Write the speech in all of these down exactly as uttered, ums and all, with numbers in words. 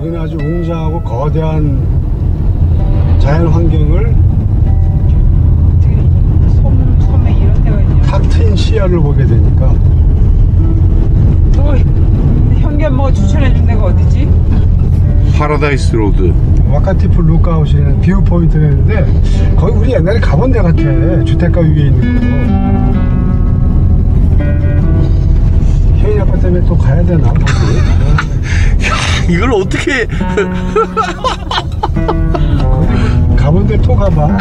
여기는 아주 웅장하고 거대한 자연 환경을 섬, 섬에 이런 데가 있냐. 탁 트인 시야를 보게 되니까. 또 현기 엄마가 추천해준 데가 어디지? 파라다이스 로드. 와카티프 루크아웃이라는 뷰 포인트가 있는데 거기 우리 옛날에 가본 데 같아. 주택가 위에 있는 거. 혜인 아빠 때문에 또 가야 되나? 야, 이걸 어떻게 가본 데 또 가봐.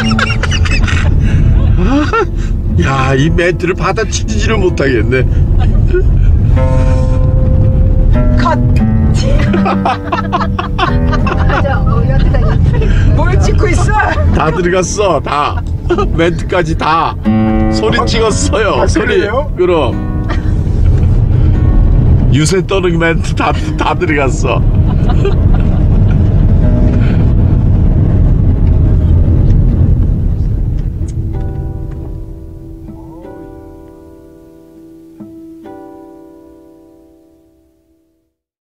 야, 이 멘트를 받아치지를 못하겠네. 컷! 뭘 찍고 있어? 다 들어갔어, 다. 멘트까지 다. 소리 찍었어요. 아, 소리. 그래요? 그럼. 유세 떠는 멘트 다, 다 들어갔어.